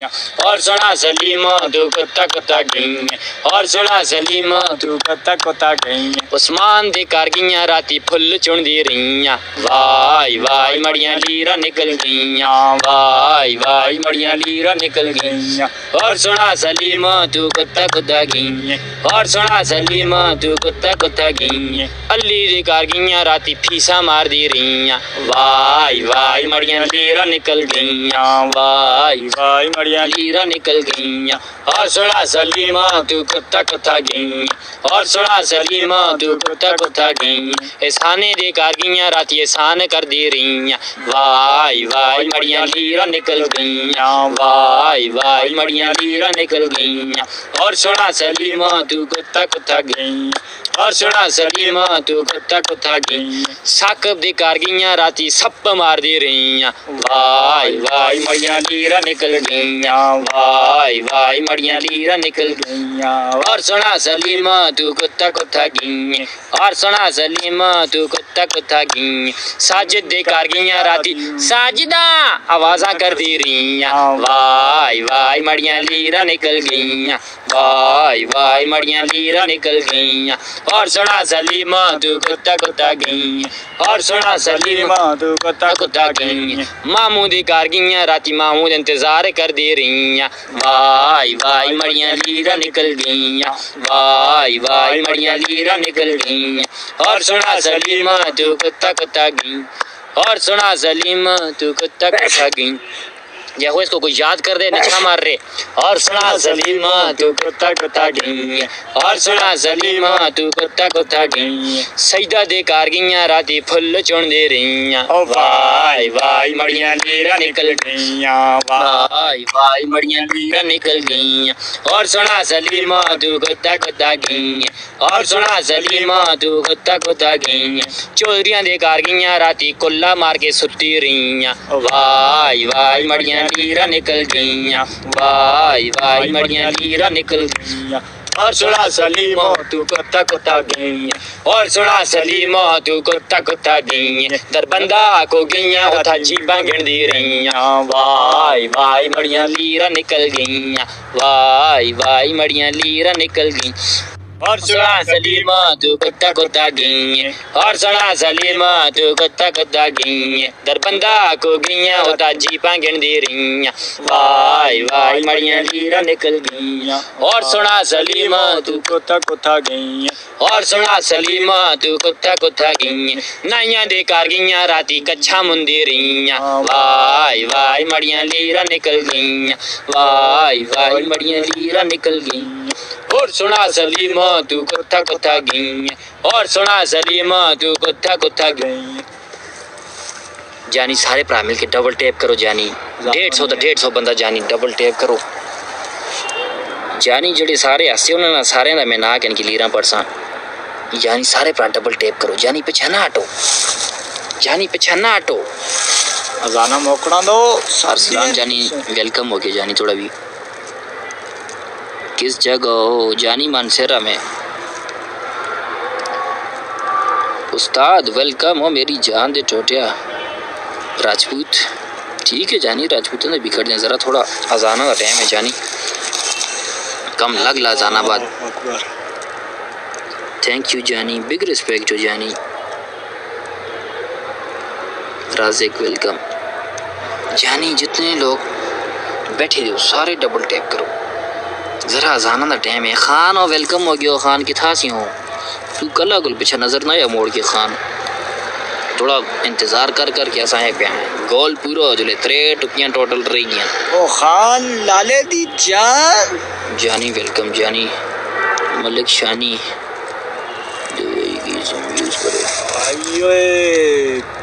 और सुना सलीमा तू कुत्ता कुत्ता गई, और सुना सलीमा तू कुत्ता कुत्ता गई। उस्मान दे कारगियां राती फुल चुनदी रहियां, वाई वाई मड़ियां लीरा निकल गईयां, वाई वाई मड़ियां लीरा निकल गईयां। और सुना सलीमा तू कुत्ता कुत्ता गई, और सुना सलीमा तू कुत्ता कुत्ता गई। अली दे कारगियां राती फीसा मार दी रहियां, वाई वाई मड़ियां लीरा निकल गईयां, वाई वाई मड़ियां लीरा निकल गईयां। और सुना सलीमा तू कुत्ता कुत्ता गई, और सुना सलीमा तू कुत्ता कुत्ता गई। एहसाने दे कारगियां राती एहसान कर दी रहियां, वाई वाई मड़ियां लीरा निकल गईयां, वाई वाई मड़ियां लीरा निकल गईयां। और सुना सलीमा तू कुत्ता कुत्ता गई, और सुना सलीमा तू कुत्ता कुत्ता गई। साकब दे कारगियां राती सप मार दी रहियां, वाई वाई मड़ियां लीरा निकल गईयां, वाई वाई मड़ियां लीरा निकल गईयां। और सुना सलीमा तू कुत्ता कुत्ता गई, और सुना सलीमा तू कुत्ता कुत्ता गई। साजिद दे कारगियां राती साजिदा आवाज़ा कर दी रहियां, वाई वाई मड़ियां लीरा निकल गईयां, वाई वाई मड़ियां लीरा निकल गईयां। और सुना सलीमा तू कुत्ता कुत्ता गई, और सुना सलीमा तू कुत्ता कुत्ता गई। मामू दी कारगियां राती मामूद इंतजार कर दे रहियां, वाई वाई मड़ियां लीरा निकल गईयां, वाई वाई मड़ियां लीरा निकल गईयां। और सुना सलीमा तू कुत्ता कुत्ता गई, और सुना सलीमा तू कुत्ता कुत्ता गई। या इसको कोई याद कर दे नचा मार रहे। और सुना सलीमा तू कुत्ता कुत्ता गई, और सुना सलीमा तू कुत्ता कुत्ता गई। सजदा दे कारगियां राती फुल चुन दे रहियां, वाई वाई मड़ियां लीरा निकल गईयां, वाई वाई मड़ियां लीरा निकल गईयां। और सुना सलीमा तू कुत्ता कुत्ता गई, और सुना सलीमा तू कुत्ता कुत्ता गई। चौधरियां दे कारगियां राती कुल्ला मार के सुती रहियां, वाई वाई मड़ियां लीरा निकल गईयां, वाई वाई मड़ियां लीरा निकल गईयां। और सुना सलीमा तू कुत्ता कुत्ता गई, और सुना सलीमा तू कुत्ता कुत्ता गई। दरबंदा को गईयां उठा जीबां गिन दी रहियां, वाई वाई मड़ियां लीरा निकल गईयां, वाई वाई मड़ियां लीरा निकल गई। और सुना सलीमा तू कुत्ता कुत्ता गई, और सुना सलीमा तू कुत्ता कुत्ता गई। दरबंदा को गईयां उठा जीबां गिन दी रहियां, वाई वाई मड़ियां लीरा निकल गईयां। और सुना सलीमा तू कुत्ता कुत्ता गई, और सुना सलीमा तू कुत्ता कुत्ता गई। नाइयां दे कारगियां राती कच्छा मुंदी रहियां, वाई वाई मड़ियां लीरा निकल गईयां, वाई वाई मड़ियां लीरा निकल गईयां। और सुना सलीमा तू कुत्ता कुत्ता गई, और सुना सलीमा तू कुत्ता कुत्ता गई। जानी सारे भरा मिल के डबल टैप करो जानी, 150 बंदा जानी डबल टैप करो जानी। जेडे सारे हसे उन्होंने सारे का मैं ना कहन की लीरा पड़सा जानी। सारे भरा डबल टैप करो जानी, पछाना हटो जानी, पछाना हटो। अजाना मोकड़ा दो सर सलाम जानी, वेलकम हो गया जानी। थोड़ा भी किस जगह हो जानी? मानसेरा में उस्ताद वेलकम हो मेरी जान दे टोटिया। राजपूत ठीक है जानी, राजपूत ने बिखर दें ज़रा, थोड़ा अजाना का टाइम है जानी, कम लग ला अजाना बाद। थैंक यू जानी, बिग रिस्पेक्ट हो जानी। राजिक वेलकम जानी। जितने लोग बैठे हो सारे डबल टैप करो ज़रा, अजाना का टाइम है। खान हो वेलकम हो गया। खान किथा सी हो तू? कला गुल पीछे नजर ना या मोड़ के खान, थोड़ा इंतजार कर कर के असाए पे आए। गोल पूरा हो जुले 3 टुकियां टोटल रही गई। ओ खान लाले दी जान जानी वेलकम जानी। मलिक शानी यूज करो।